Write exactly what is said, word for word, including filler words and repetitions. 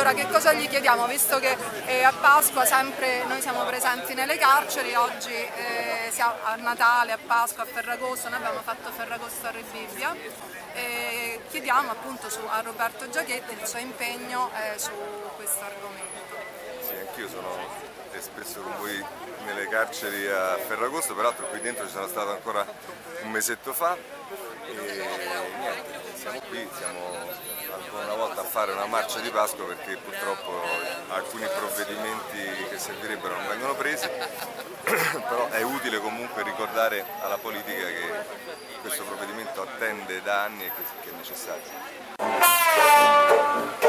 Allora che cosa gli chiediamo? Visto che eh, a Pasqua sempre noi siamo presenti nelle carceri, oggi eh, siamo a Natale, a Pasqua, a Ferragosto, noi abbiamo fatto Ferragosto a Rebibbia, e chiediamo appunto su, a Roberto Giachetti il suo impegno eh, su questo argomento. Sì, anch'io sono spesso con voi nelle carceri a Ferragosto, peraltro qui dentro ci sono stato ancora un mesetto fa e niente, siamo qui, siamo ancora una volta a fare una marcia di Pasqua perché purtroppo alcuni provvedimenti che servirebbero non vengono presi, però è utile comunque ricordare alla politica che questo provvedimento attende da anni e che è necessario.